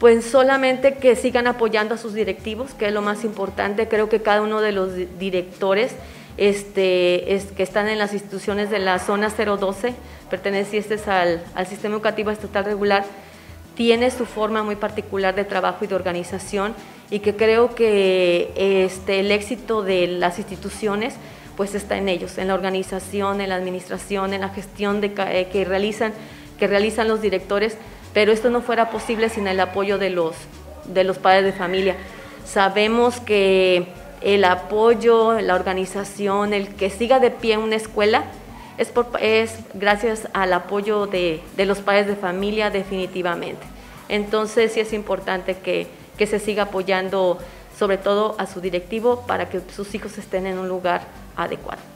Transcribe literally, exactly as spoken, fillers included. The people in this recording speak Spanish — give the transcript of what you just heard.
Pues solamente que sigan apoyando a sus directivos, que es lo más importante. Creo que cada uno de los directores este, es, que están en las instituciones de la zona cero doce, pertenecientes al, al Sistema Educativo Estatal Regular, tiene su forma muy particular de trabajo y de organización, y que creo que este, el éxito de las instituciones pues está en ellos, en la organización, en la administración, en la gestión de, eh, que, realizan, que realizan los directores. Pero esto no fuera posible sin el apoyo de los, de los padres de familia. Sabemos que el apoyo, la organización, el que siga de pie una escuela, es, por, es gracias al apoyo de, de los padres de familia definitivamente. Entonces sí es importante que, que se siga apoyando sobre todo a su directivo para que sus hijos estén en un lugar adecuado.